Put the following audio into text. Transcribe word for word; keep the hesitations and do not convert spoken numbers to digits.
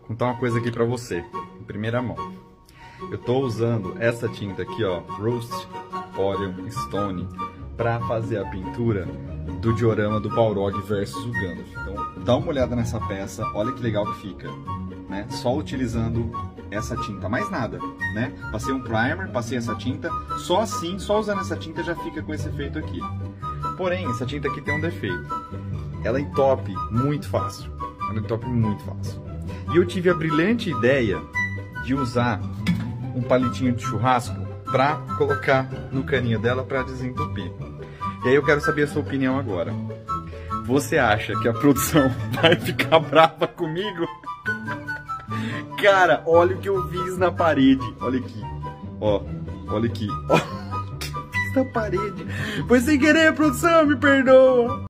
contar uma coisa aqui pra você, em primeira mão. Eu tô usando essa tinta aqui, ó, Rust Orion Stone, pra fazer a pintura do diorama do Balrog versus o Gandalf. Então, dá uma olhada nessa peça, olha que legal que fica, né? Só utilizando essa tinta, mais nada, né? Passei um primer, passei essa tinta, só assim, só usando essa tinta já fica com esse efeito aqui. Porém, essa tinta aqui tem um defeito. Ela entope muito fácil. Ela entope muito fácil. E eu tive a brilhante ideia de usar um palitinho de churrasco para colocar no caninho dela para desentupir. E aí eu quero saber a sua opinião agora. Você acha que a produção vai ficar brava comigo? Cara, olha o que eu fiz na parede. Olha aqui. Ó, olha aqui. Ó, o que eu fiz na parede. Foi sem querer, produção, me perdoa.